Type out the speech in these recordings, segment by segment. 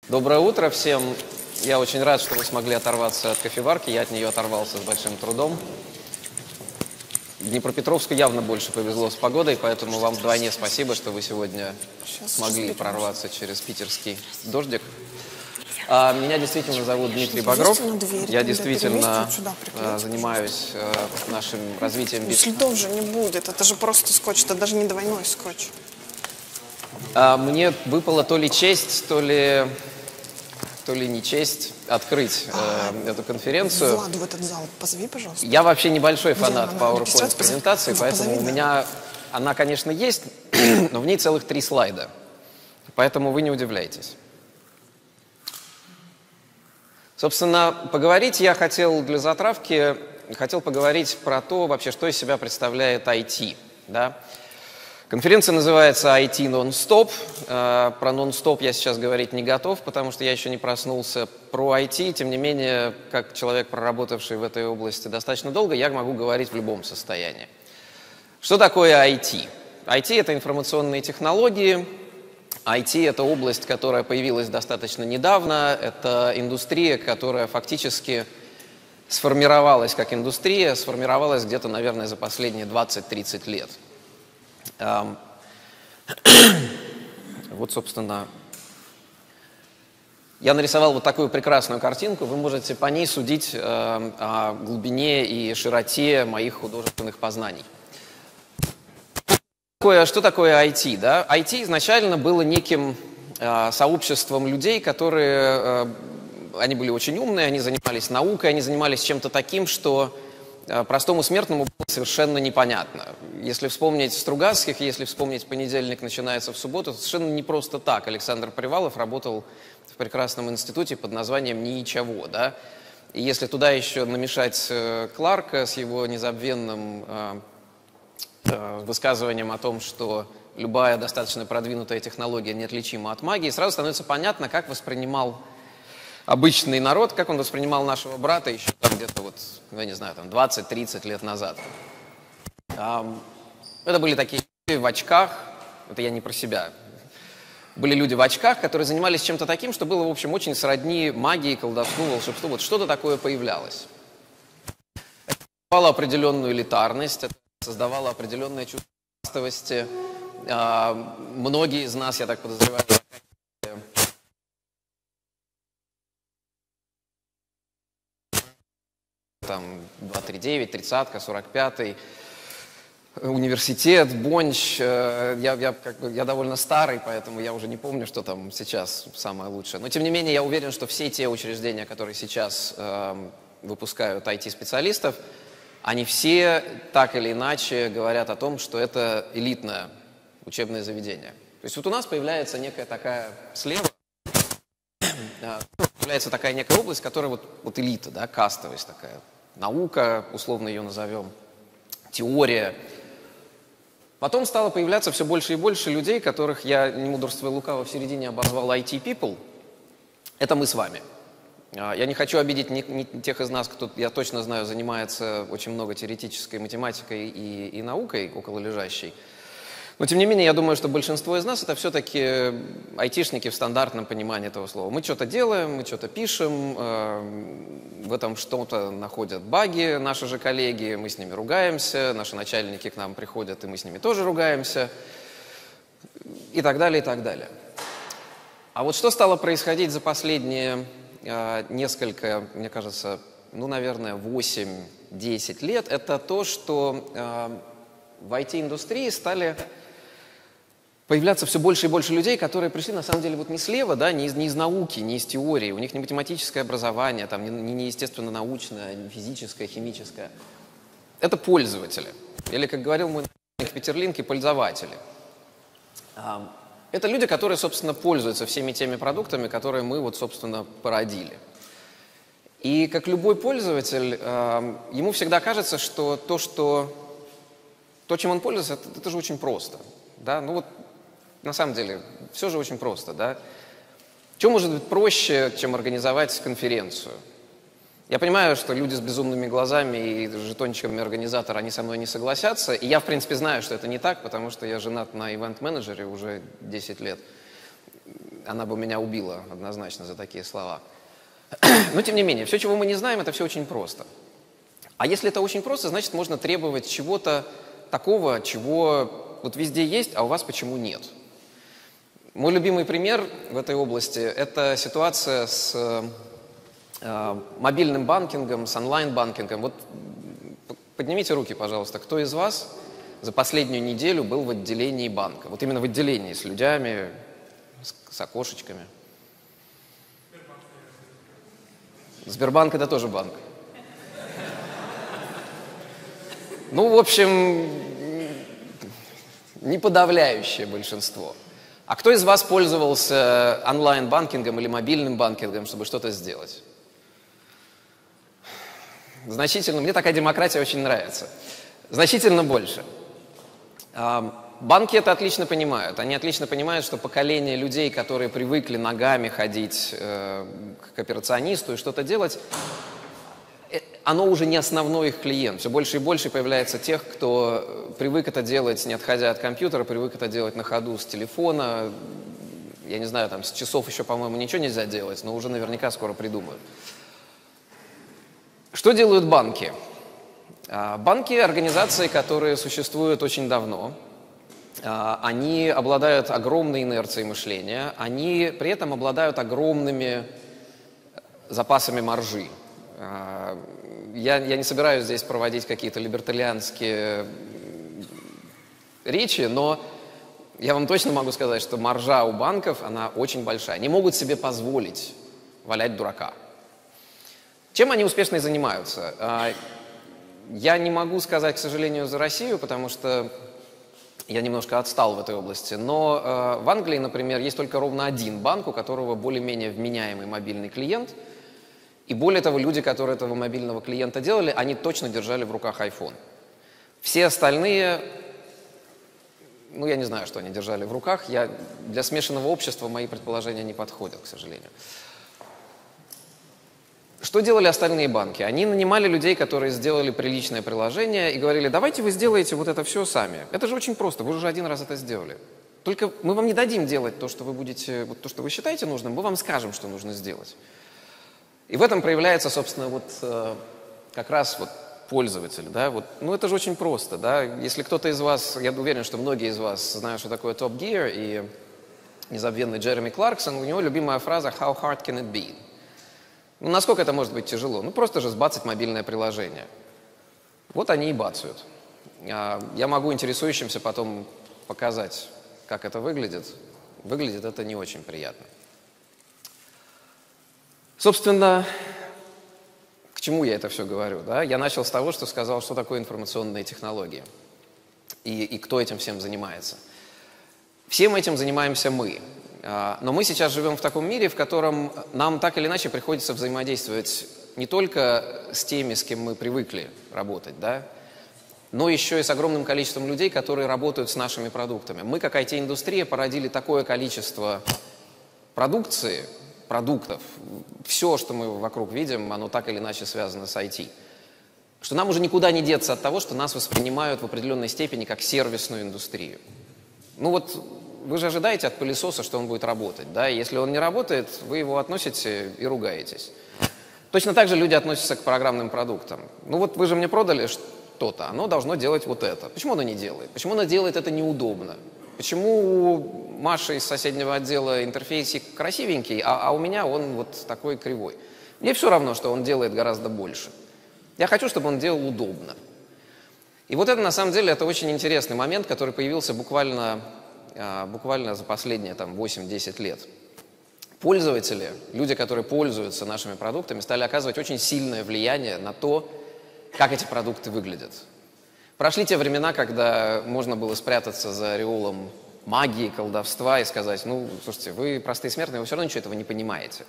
Доброе утро всем. Я очень рад, что вы смогли оторваться от кофеварки. Я от нее оторвался с большим трудом. Днепропетровску явно больше повезло с погодой, поэтому вам вдвойне спасибо, что вы сегодня смогли прорваться через питерский дождик. Меня действительно зовут Дмитрий Багров. Я действительно занимаюсь нашим развитием бизнеса. Следов же не будет, это же просто скотч, это даже не двойной скотч. Мне выпала то ли честь, то ли не честь открыть эту конференцию. Владу в этот зал позови, пожалуйста. Я вообще небольшой фанат PowerPoint-презентации, поэтому у меня она, конечно, есть, но в ней целых 3 слайда. Поэтому вы не удивляйтесь. Собственно, поговорить я хотел для затравки, поговорить про то, вообще, что из себя представляет IT. Да? Конференция называется IT Non-Stop. Про Non-Stop я сейчас говорить не готов, потому что я еще не проснулся. Про IT, тем не менее, как человек, проработавший в этой области достаточно долго, я могу говорить в любом состоянии. Что такое IT? IT – это информационные технологии. IT – это область, которая появилась достаточно недавно. Это индустрия, которая фактически сформировалась как индустрия, сформировалась где-то, наверное, за последние 20-30 лет. Вот, собственно, я нарисовал вот такую прекрасную картинку. Вы можете по ней судить о глубине и широте моих художественных познаний. Что такое IT? Да? IT изначально было неким сообществом людей, которые, они были очень умные, они занимались наукой, они занимались чем-то таким, что простому смертному было совершенно непонятно. Если вспомнить Стругацких, если вспомнить «Понедельник начинается в субботу», то совершенно не просто так. Александр Привалов работал в прекрасном институте под названием «Ничего». Да? И если туда еще намешать Кларка с его незабвенным высказыванием о том, что любая достаточно продвинутая технология неотличима от магии, сразу становится понятно, как воспринимал обычный народ, как он воспринимал нашего брата еще там где-то вот, я не знаю, там 20-30 лет назад. Это были такие люди в очках, это я не про себя, были люди в очках, которые занимались чем-то таким, что было, в общем, очень сродни магии, колдовству, волшебству. Вот что-то такое появлялось. Это создавало определенную элитарность, это создавало определенное чувство массовости. Многие из нас, я так подозреваю, там 239, 30-ка, 45-й, университет, Бонч. Я довольно старый, поэтому я уже не помню, что там сейчас самое лучшее. Но, тем не менее, я уверен, что все те учреждения, которые сейчас выпускают IT-специалистов, они все так или иначе говорят о том, что это элитное учебное заведение. То есть вот у нас появляется некая такая слева, появляется такая некая область, которая вот элита, да, кастовость такая. Наука, условно ее назовем, теория. Потом стало появляться все больше и больше людей, которых я, не мудрствуя лукаво, в середине обозвал IT-people. Это мы с вами. Я не хочу обидеть ни тех из нас, кто, я точно знаю, занимается очень много теоретической математикой и наукой окололежащей. Но, тем не менее, я думаю, что большинство из нас это все-таки айтишники в стандартном понимании этого слова. Мы что-то делаем, мы что-то пишем, в этом что-то находят баги наши же коллеги, мы с ними ругаемся, наши начальники к нам приходят, и мы с ними тоже ругаемся, и так далее, и так далее. А вот что стало происходить за последние несколько, мне кажется, ну, наверное, 8-10 лет, это то, что в IT-индустрии стали появляться все больше и больше людей, которые пришли, на самом деле, вот не слева, да, не из науки, не из теории, у них не математическое образование, там, не естественно-научное, не физическое, химическое. Это пользователи. Или, как говорил мой начальник в Петерлинке, пользователи. Это люди, которые, собственно, пользуются всеми теми продуктами, которые мы, вот, собственно, породили. И, как любой пользователь, ему всегда кажется, что то, чем он пользуется, это же очень просто. Да? Ну вот, на самом деле, все же очень просто. Да? Что может быть проще, чем организовать конференцию? Я понимаю, что люди с безумными глазами и жетончиками организатора, они со мной не согласятся. И я, в принципе, знаю, что это не так, потому что я женат на ивент-менеджере уже 10 лет. она бы меня убила однозначно за такие слова. Но тем не менее, все, чего мы не знаем, это все очень просто. А если это очень просто, значит, можно требовать чего-то такого, чего вот везде есть, а у вас почему нет. Мой любимый пример в этой области – это ситуация с мобильным банкингом, с онлайн-банкингом. Вот поднимите руки, пожалуйста, кто из вас за последнюю неделю был в отделении банка? Вот именно в отделении, с людьми, с окошечками. Сбербанк – это тоже банк. Ну, в общем, не подавляющее большинство. А кто из вас пользовался онлайн-банкингом или мобильным банкингом, чтобы что-то сделать? Значительно. Мне такая демократия очень нравится. Значительно больше. Банки это отлично понимают. Они отлично понимают, что поколение людей, которые привыкли ногами ходить к операционисту и что-то делать, оно уже не основной их клиент. Все больше и больше появляется тех, кто привык это делать, не отходя от компьютера, привык это делать на ходу с телефона. Я не знаю, там с часов еще, по-моему, ничего нельзя делать, но уже наверняка скоро придумают. Что делают банки? Банки – организации, которые существуют очень давно. Они обладают огромной инерцией мышления, они при этом обладают огромными запасами маржи. Я не собираюсь здесь проводить какие-то либертарианские речи, но я вам точно могу сказать, что маржа у банков, она очень большая. Они могут себе позволить валять дурака. Чем они успешно и занимаются? Я не могу сказать, к сожалению, за Россию, потому что я немножко отстал в этой области. Но в Англии, например, есть только ровно один банк, у которого более-менее вменяемый мобильный клиент. И более того, люди, которые этого мобильного клиента делали, они точно держали в руках iPhone. Все остальные, ну, я не знаю, что они держали в руках. Для смешанного общества мои предположения не подходят, к сожалению. Что делали остальные банки? Они нанимали людей, которые сделали приличное приложение и говорили: давайте вы сделаете вот это все сами. Это же очень просто, вы уже один раз это сделали. Только мы вам не дадим делать то, что вы будете, вот то, что вы считаете нужным, мы вам скажем, что нужно сделать. И в этом проявляется, собственно, вот как раз вот пользователь, да, вот, ну это же очень просто, да, если кто-то из вас, я уверен, что многие из вас знают, что такое Top Gear, и незабвенный Джереми Кларксон, у него любимая фраза «How hard can it be?» Ну, насколько это может быть тяжело? Ну, просто же сбацать мобильное приложение. Вот они и бацают. Я могу интересующимся потом показать, как это выглядит. Выглядит это не очень приятно. Собственно, к чему я это все говорю? Да? Я начал с того, что сказал, что такое информационные технологии и кто этим всем занимается. Всем этим занимаемся мы. Но мы сейчас живем в таком мире, в котором нам так или иначе приходится взаимодействовать не только с теми, с кем мы привыкли работать, да, но еще и с огромным количеством людей, которые работают с нашими продуктами. Мы, как IT-индустрия, породили такое количество продукции, продуктов, все, что мы вокруг видим, оно так или иначе связано с IT, что нам уже никуда не деться от того, что нас воспринимают в определенной степени как сервисную индустрию. Ну вот вы же ожидаете от пылесоса, что он будет работать, да? Если он не работает, вы его относите и ругаетесь. Точно так же люди относятся к программным продуктам. Ну вот вы же мне продали что-то, оно должно делать вот это. Почему оно не делает? Почему оно делает это неудобно? Почему у Маши из соседнего отдела интерфейсик красивенький, а у меня он вот такой кривой? Мне все равно, что он делает гораздо больше. Я хочу, чтобы он делал удобно. И вот это, на самом деле, это очень интересный момент, который появился буквально за последние 8-10 лет. Пользователи, люди, которые пользуются нашими продуктами, стали оказывать очень сильное влияние на то, как эти продукты выглядят. Прошли те времена, когда можно было спрятаться за ореолом магии, колдовства и сказать: ну, слушайте, вы простые смертные, вы все равно ничего этого не понимаете.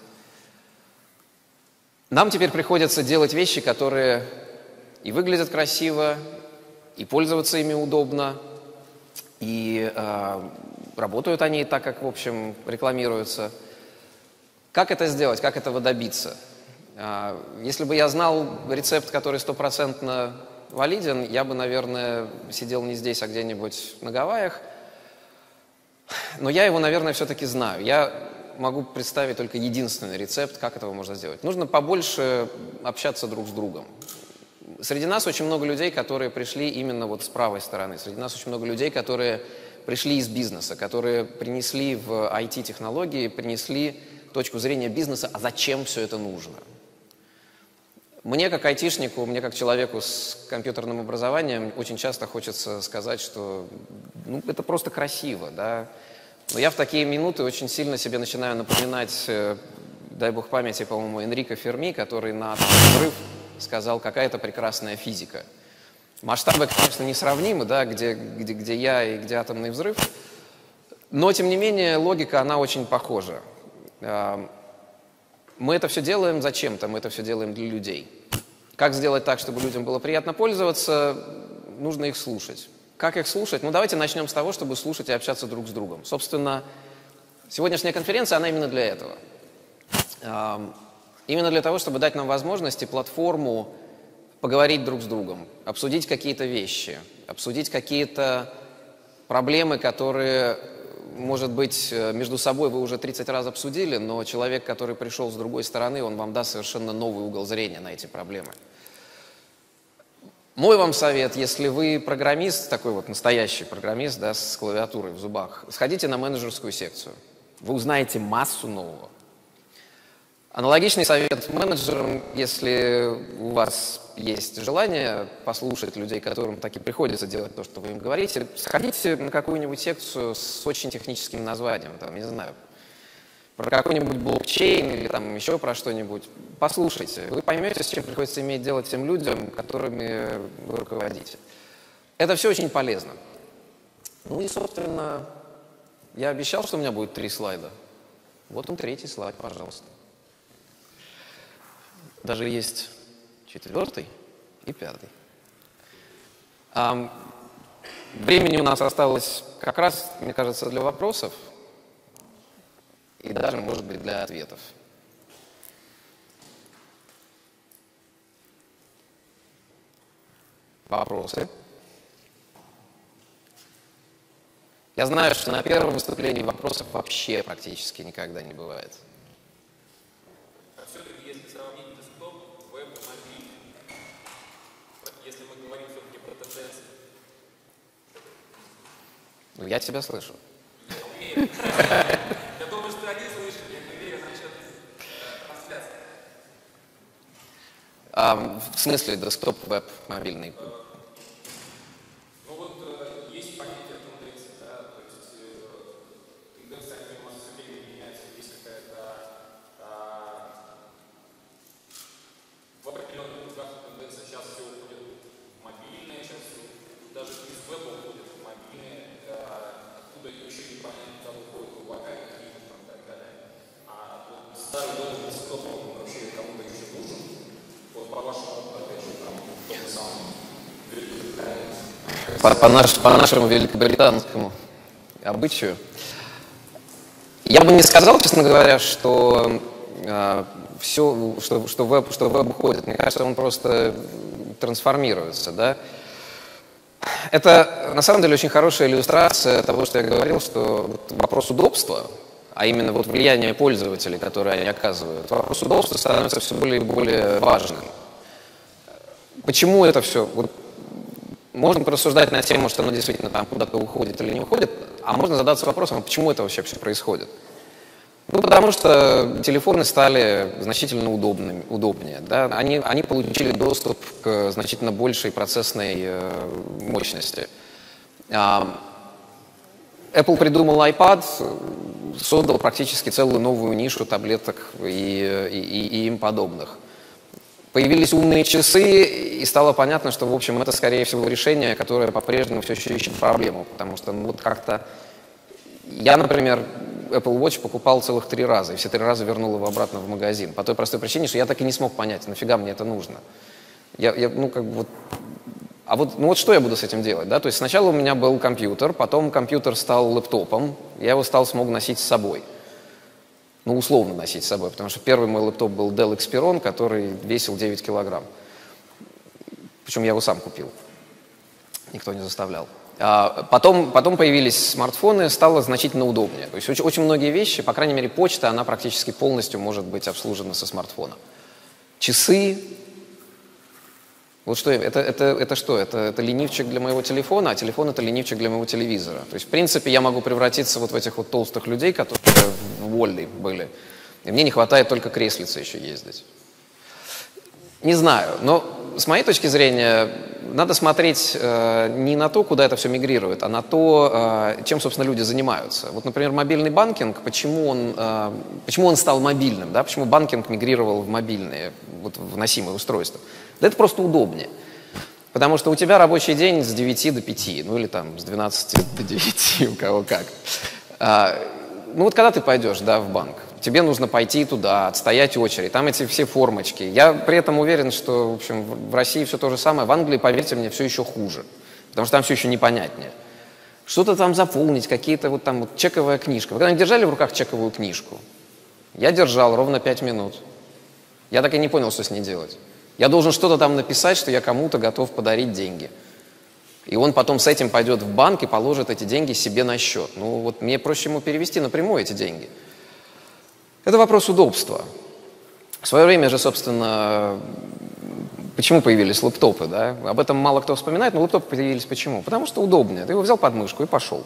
Нам теперь приходится делать вещи, которые и выглядят красиво, и пользоваться ими удобно, и работают они так, как, в общем, рекламируются. Как это сделать, как этого добиться? Если бы я знал рецепт, который 100% валиден, я бы, наверное, сидел не здесь, а где-нибудь на Гавайях. Но я его, наверное, все-таки знаю. Я могу представить только единственный рецепт, как этого можно сделать. Нужно побольше общаться друг с другом. Среди нас очень много людей, которые пришли именно вот с правой стороны. Среди нас очень много людей, которые пришли из бизнеса, которые принесли в IT-технологии, принесли точку зрения бизнеса, а зачем все это нужно. Мне, как айтишнику, мне, как человеку с компьютерным образованием, очень часто хочется сказать, что это просто красиво, да. Но я в такие минуты очень сильно себе начинаю напоминать, дай бог памяти, по-моему, Энрико Ферми, который на атомный взрыв сказал, какая это прекрасная физика. Масштабы, конечно, несравнимы, да, где я и где атомный взрыв, но, тем не менее, логика, она очень похожа. Мы это все делаем зачем-то, мы это все делаем для людей. Как сделать так, чтобы людям было приятно пользоваться? Нужно их слушать. Как их слушать? Ну, давайте начнем с того, чтобы слушать и общаться друг с другом. Собственно, сегодняшняя конференция, она именно для этого. Именно для того, чтобы дать нам возможность и платформу поговорить друг с другом, обсудить какие-то вещи, обсудить какие-то проблемы, которые, может быть, между собой вы уже 30 раз обсудили, но человек, который пришел с другой стороны, он вам даст совершенно новый угол зрения на эти проблемы. Мой вам совет, если вы программист, такой вот настоящий программист, да, с клавиатурой в зубах, сходите на менеджерскую секцию. Вы узнаете массу нового. Аналогичный совет менеджерам, если у вас есть желание послушать людей, которым таки приходится делать то, что вы им говорите, сходите на какую-нибудь секцию с очень техническим названием, там, не знаю, про какой-нибудь блокчейн или там еще про что-нибудь. Послушайте, вы поймете, с чем приходится иметь дело тем людям, которыми вы руководите. Это все очень полезно. Ну и, собственно, я обещал, что у меня будет 3 слайда. Вот он, 3-й слайд, пожалуйста. Даже есть 4-й и 5-й. Времени у нас осталось как раз, мне кажется, для вопросов и даже, может быть, для ответов. Вопросы? Я знаю, что на первом выступлении вопросов вообще практически никогда не бывает. Все-таки, если сравнить десктоп, веб и мобильный, если мы говорим все-таки про тенденции. Ну, я тебя слышу. Я думаю, что они слышат, я не верю насчет трансляции. В смысле десктоп, веб, мобильный? Ну вот есть понятие тенденции, да, то есть тенденция, они у нас все время меняются, есть какая-то в определенных кругах тенденция, сейчас все уходит в мобильное, сейчас все, даже из веба уходит в мобильное, оттуда еще не понятно, куда уходит глубокая какие-то там и так далее. А вот старый дом десктоп, он вообще кому-то еще нужен? Вот по вашему опыту, опять же, там, тот самый По нашему великобританскому обычаю. Я бы не сказал, честно говоря, что все, что веб уходит. Мне кажется, он просто трансформируется, да. Это, на самом деле, очень хорошая иллюстрация того, что я говорил, что вопрос удобства, а именно вот влияние пользователей, которые они оказывают, вопрос удобства становится все более и более важным. Почему это все? Вот можно порассуждать на тему, что оно действительно там куда-то уходит или не уходит, а можно задаться вопросом, а почему это вообще все происходит? Ну, потому что телефоны стали значительно удобнее. Да? Они получили доступ к значительно большей процессной мощности. Apple придумал iPad, создал практически целую новую нишу таблеток и им подобных. Появились умные часы, и стало понятно, что, в общем, это, скорее всего, решение, которое по-прежнему все еще ищет проблему, потому что, ну, вот как-то... Я, например, Apple Watch покупал целых 3 раза, и все 3 раза вернул его обратно в магазин, по той простой причине, что я так и не смог понять, нафига мне это нужно. Вот что я буду с этим делать, да? То есть сначала у меня был компьютер, потом компьютер стал лэптопом, я его смог носить с собой. Ну, условно носить с собой, потому что первый мой лэптоп был Dell Xperon, который весил 9 килограмм. Причем я его сам купил. Никто не заставлял. Потом появились смартфоны, стало значительно удобнее. То есть очень многие вещи, по крайней мере, почта, она практически полностью может быть обслужена со смартфона. Часы. Вот что это что? Это ленивчик для моего телефона, а телефон — это ленивчик для моего телевизора. То есть, в принципе, я могу превратиться вот в этих вот толстых людей, которые в Уолли были. И мне не хватает только креслица еще ездить. Не знаю, но с моей точки зрения надо смотреть не на то, куда это все мигрирует, а на то, чем, собственно, люди занимаются. Вот, например, мобильный банкинг, почему он стал мобильным, да? Почему банкинг мигрировал в мобильные, вот, в носимые устройства? Да это просто удобнее. Потому что у тебя рабочий день с 9 до 5, ну или там с 12 до 9, у кого как. Ну вот когда ты пойдешь, да, в банк, тебе нужно пойти туда, отстоять очередь, там эти все формочки. Я при этом уверен, что, в общем, в России все то же самое, в Англии, поверьте мне, все еще хуже, потому что там все еще непонятнее. Что-то там заполнить, какие-то вот там вот чековая книжка. Вы когда-нибудь держали в руках чековую книжку? Я держал ровно 5 минут. Я так и не понял, что с ней делать. Я должен что-то там написать, что я кому-то готов подарить деньги. И он потом с этим пойдет в банк и положит эти деньги себе на счет. Ну вот мне проще ему перевести напрямую эти деньги. Это вопрос удобства. В свое время же, собственно, почему появились лэптопы, да? Об этом мало кто вспоминает, но лэптопы появились почему? Потому что удобнее. Ты его взял под мышку и пошел.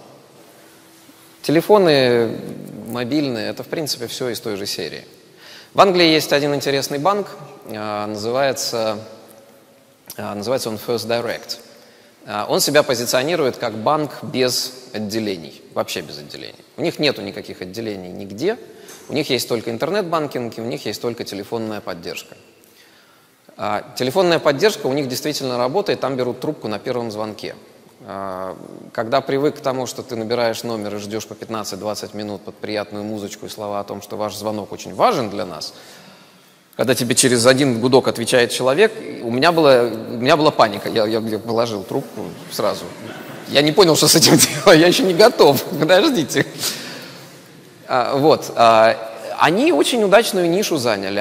Телефоны мобильные — это, в принципе, все из той же серии. В Англии есть один интересный банк, называется он First Direct. Он себя позиционирует как банк без отделений, вообще без отделений. У них нету никаких отделений нигде, у них есть только интернет-банкинг, и у них есть только телефонная поддержка. Телефонная поддержка у них действительно работает, там берут трубку на первом звонке. Когда привык к тому, что ты набираешь номер и ждешь по 15-20 минут под приятную музычку и слова о том, что ваш звонок очень важен для нас, когда тебе через один гудок отвечает человек, у меня была паника. Я положил трубку сразу. Я не понял, что с этим делать. Я еще не готов. Подождите. Вот. Они очень удачную нишу заняли.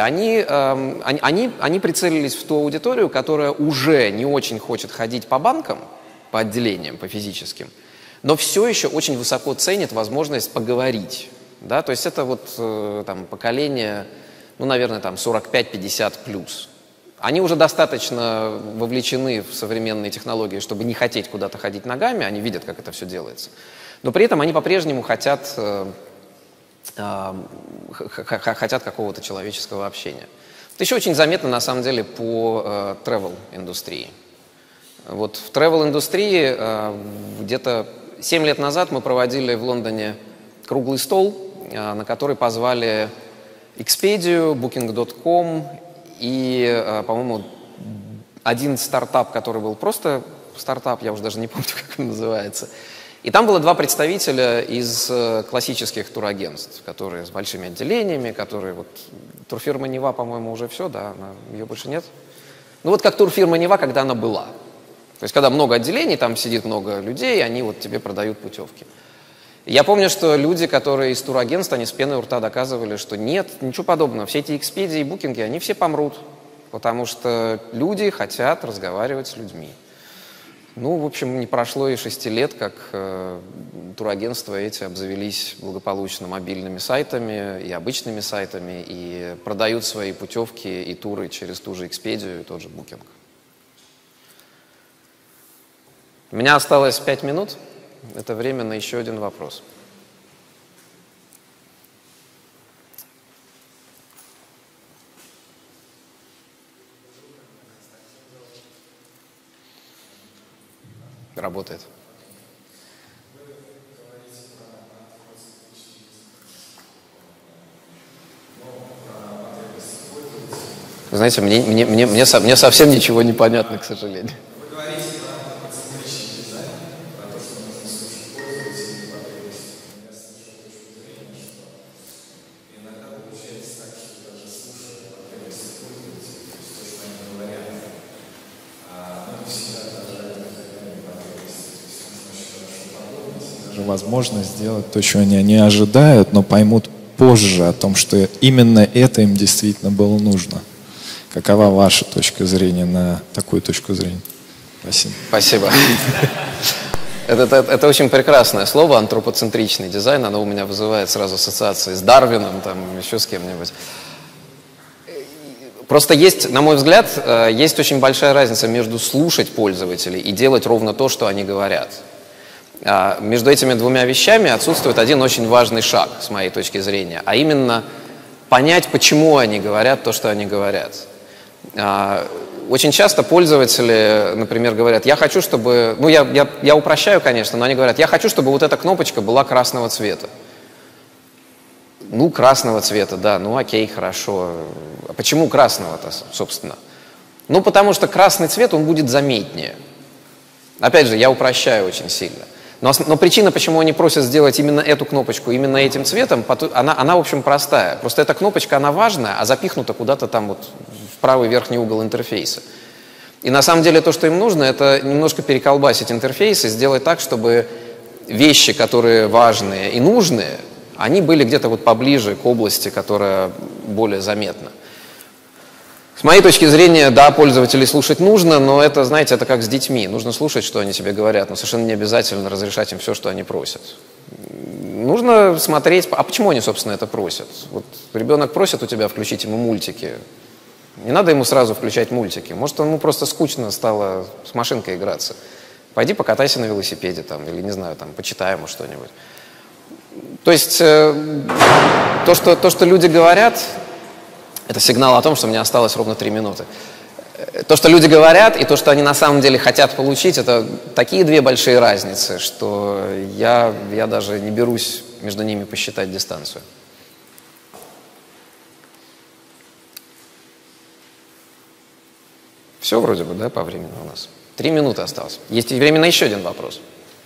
Они прицелились в ту аудиторию, которая уже не очень хочет ходить по банкам, по отделениям, по физическим, но все еще очень высоко ценит возможность поговорить. Да? То есть это вот там, поколение... ну, наверное, там 45-50 плюс. Они уже достаточно вовлечены в современные технологии, чтобы не хотеть куда-то ходить ногами, они видят, как это все делается. Но при этом они по-прежнему хотят какого-то человеческого общения. Это еще очень заметно, на самом деле, по travel-индустрии. Вот в travel-индустрии где-то 7 лет назад мы проводили в Лондоне круглый стол, на который позвали Expedia, Booking.com и, по-моему, один стартап, который был просто стартап, я уже даже не помню, как он называется. И там было 2 представителя из классических турагентств, которые с большими отделениями, которые вот... Турфирма Нева, по-моему, уже все, да? Ее больше нет? Ну вот как турфирма Нева, когда она была. То есть когда много отделений, там сидит много людей, они вот тебе продают путевки. Я помню, что люди, которые из турагентств, они с пеной у рта доказывали, что нет, ничего подобного. Все эти Expedia и букинги, они все помрут, потому что люди хотят разговаривать с людьми. Ну, в общем, не прошло и 6 лет, как турагентства эти обзавелись благополучно мобильными сайтами и обычными сайтами и продают свои путевки и туры через ту же Expedia и тот же Booking. У меня осталось 5 минут. Это время на еще один вопрос. Работает. Знаете, мне совсем ничего не понятно, к сожалению. Возможность сделать то, чего они не ожидают, но поймут позже о том, что именно это им действительно было нужно. Какова ваша точка зрения на такую точку зрения? Спасибо. Спасибо. Это очень прекрасное слово, антропоцентричный дизайн. Оно у меня вызывает сразу ассоциации с Дарвином, там, еще с кем-нибудь. Просто есть, на мой взгляд, есть очень большая разница между слушать пользователей и делать ровно то, что они говорят. Между этими двумя вещами отсутствует один очень важный шаг, с моей точки зрения, а именно понять, почему они говорят то, что они говорят. Очень часто пользователи, например, говорят, я хочу, чтобы... Ну, я упрощаю, конечно, но они говорят, я хочу, чтобы вот эта кнопочка была красного цвета. Ну, красного цвета, да, ну окей, хорошо. А почему красного-то, собственно? Ну, потому что красный цвет, он будет заметнее. Опять же, я упрощаю очень сильно. Но причина, почему они просят сделать именно эту кнопочку, именно этим цветом, она в общем, простая. Просто эта кнопочка, она важная, а запихнута куда-то там вот в правый верхний угол интерфейса. И на самом деле то, что им нужно, это немножко переколбасить интерфейс и сделать так, чтобы вещи, которые важные и нужные, они были где-то вот поближе к области, которая более заметна. С моей точки зрения, да, пользователей слушать нужно, но это, знаете, это как с детьми. Нужно слушать, что они тебе говорят, но совершенно не обязательно разрешать им все, что они просят. Нужно смотреть, а почему они, собственно, это просят. Вот ребенок просит у тебя включить ему мультики. Не надо ему сразу включать мультики. Может, ему просто скучно стало с машинкой играться. Пойди покатайся на велосипеде там, или, не знаю, там, почитай ему что-нибудь. То есть то, что люди говорят, это сигнал о том, что мне осталось ровно 3 минуты. То, что люди говорят, и то, что они на самом деле хотят получить, это такие две большие разницы, что я даже не берусь между ними посчитать дистанцию. Все вроде бы, да, по времени у нас. 3 минуты осталось. Есть время на еще один вопрос.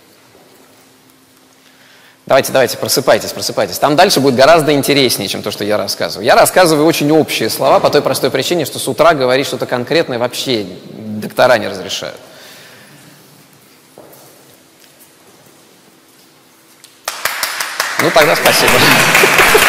Давайте, просыпайтесь. Там дальше будет гораздо интереснее, чем то, что я рассказываю. Я рассказываю очень общие слова по той простой причине, что с утра говорить что-то конкретное вообще доктора не разрешают. Ну, тогда спасибо.